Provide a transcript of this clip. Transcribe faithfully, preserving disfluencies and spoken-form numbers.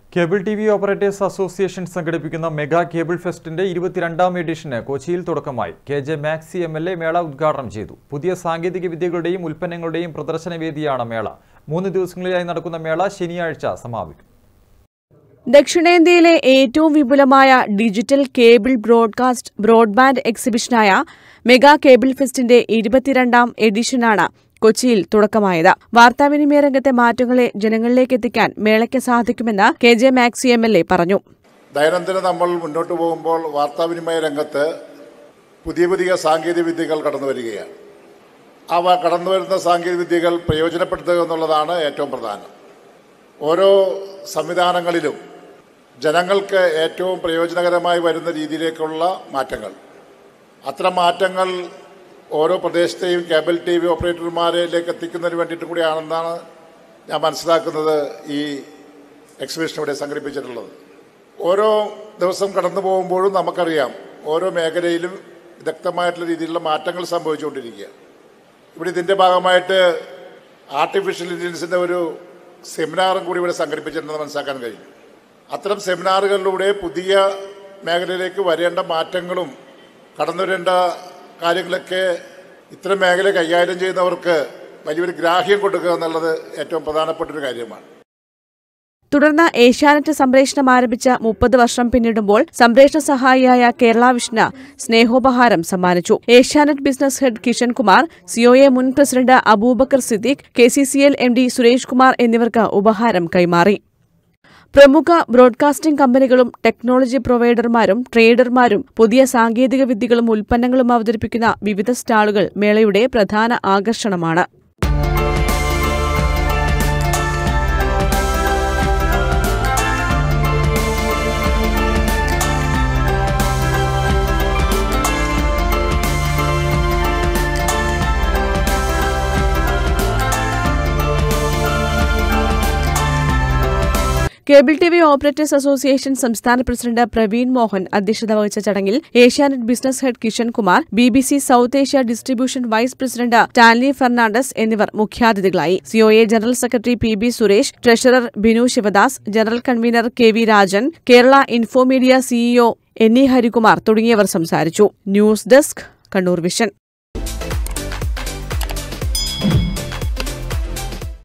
Cable T V operators association സംഘടിപ്പിക്കുന്ന mega cable ഫെസ്റ്റിന്റെ ഇരുപത്തിരണ്ടാം എഡിഷന് കൊച്ചിയിൽ തുടക്കമായി. K J Maxi M L A മേള ഉദ്ഘാടനം ചെയ്തു. പുതിയ സാങ്കേതിക വിദ്യകളുടെയും ഉൽപ്പന്നങ്ങളുടെയും പ്രദർശനവേദിയാണ് മേള. മൂന്ന് ദിവസങ്ങളിലായി നടക്കുന്ന മേള ശനിയാഴ്ച സമാപിക്കും. ദക്ഷിണേന്ത്യയിലെ ഏറ്റവും വിപുലമായ ഡിജിറ്റൽ കേബിൾ ബ്രോഡ്കാസ്റ്റ് ബ്രോഡ്ബാൻഡ് എക്സിബിഷനായ മെഗാ കേബിൾ ഫെസ്റ്റിന്റെ ഇരുപത്തിരണ്ടാം എഡിഷനാണ് കൊച്ചിയിൽ തുടക്കമായത്. വാർത്താവിനിമയ രംഗത്തെ മാറ്റങ്ങളെ ജനങ്ങളിലേക്ക് എത്തിക്കാൻ മേളയ്ക്ക് സാധിക്കുമെന്ന് K J Maxi M L A പറഞ്ഞു. ദൈനംദിനം നമ്മൾ മുന്നോട്ട് പോകുമ്പോൾ വാർത്താവിനിമയ രംഗത്ത് പുതിയ പുതിയ സാങ്കേതിക വിദ്യകൾ കടന്നു വരികയാണ്. അവ കടന്നുവരുന്ന സാങ്കേതിക വിദ്യകൾ പ്രയോജനപ്പെടുത്തുക എന്നുള്ളതാണ് ഏറ്റവും പ്രധാനം. ഓരോ സംവിധാനങ്ങളിലും ജനങ്ങൾക്ക് ഏറ്റവും പ്രയോജനകരമായി വരുന്ന രീതിയിലേക്കുള്ള മാറ്റങ്ങൾ, അത്തരം മാറ്റങ്ങൾ ഓരോ പ്രദേശത്തെയും കേബിൾ ടി വി ഓപ്പറേറ്റർമാരിലേക്ക് എത്തിക്കുന്നതിന് വേണ്ടിയിട്ട് കൂടിയാണെന്നാണ് ഞാൻ മനസ്സിലാക്കുന്നത് ഈ എക്സിബിഷൻ ഇവിടെ സംഘടിപ്പിച്ചിട്ടുള്ളത്. ഓരോ ദിവസം കടന്നു പോകുമ്പോഴും നമുക്കറിയാം ഓരോ മേഖലയിലും വിദഗ്ധമായിട്ടുള്ള രീതിയിലുള്ള മാറ്റങ്ങൾ സംഭവിച്ചുകൊണ്ടിരിക്കുക. ഇവിടെ ഇതിൻ്റെ ഭാഗമായിട്ട് ആർട്ടിഫിഷ്യൽ ഇൻ്റലിജൻസിൻ്റെ ഒരു സെമിനാറും കൂടി ഇവിടെ സംഘടിപ്പിച്ചിട്ടുണ്ടെന്ന് മനസ്സിലാക്കാൻ കഴിഞ്ഞു. അത്തരം സെമിനാറുകളിലൂടെ പുതിയ മേഖലയിലേക്ക് വരേണ്ട മാറ്റങ്ങളും കടന്നു വരേണ്ട കാര്യങ്ങളൊക്കെ ഇത്തരം മേഖല കൈകാര്യം ചെയ്യുന്നവർക്ക് വലിയൊരു ഗ്രാഹ്യം കൊടുക്കുക എന്നുള്ളത് ഏറ്റവും പ്രധാനപ്പെട്ടൊരു കാര്യമാണ്. തുടർന്ന് ഏഷ്യാനെറ്റ് സംപ്രേഷണം ആരംഭിച്ച മുപ്പത് വർഷം പിന്നിടുമ്പോൾ സംപ്രേഷണ സഹായിയായ കേരള വിഷന് സ്നേഹോപഹാരം സമ്മാനിച്ചു. Asianet business head Kishan Kumar, COA മുൻ president Abubakar Siddique, K C C L M D Suresh Kumar എന്നിവർക്ക് ഉപഹാരം കൈമാറി. പ്രമുഖ ബ്രോഡ്കാസ്റ്റിംഗ് കമ്പനികളും ടെക്നോളജി പ്രൊവൈഡർമാരും ട്രേഡർമാരും പുതിയ സാങ്കേതിക വിദ്യകളും ഉൽപ്പന്നങ്ങളും അവതരിപ്പിക്കുന്ന വിവിധ സ്റ്റാളുകൾ മേളയുടെ പ്രധാന ആകർഷണമാണ്. Cable T V operators association സംസ്ഥാന പ്രസിഡന്റ് പ്രവീൺ മോഹൻ അധ്യക്ഷത വഹിച്ച ചടങ്ങിൽ Asianet business head Kishan Kumar, B B C south Asia distribution vice president Stanley Fernandes എന്നിവർ മുഖ്യാതിഥികളായി. COA general secretary P B Suresh, treasurer Binu Sivadas, general convener K V Rajan, Kerala Infomedia CEO N E Harikumar തുടങ്ങിയവർ സംസാരിച്ചു. News desk, Kannur vision.